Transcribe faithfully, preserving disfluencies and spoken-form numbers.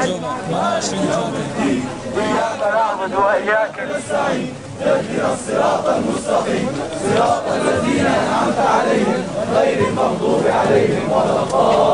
إياك نعبد وإياك نستعين اهدنا الصراط المستقيم صراط الذين أنعمت عليهم غير المغضوب عليهم ولا الضالين.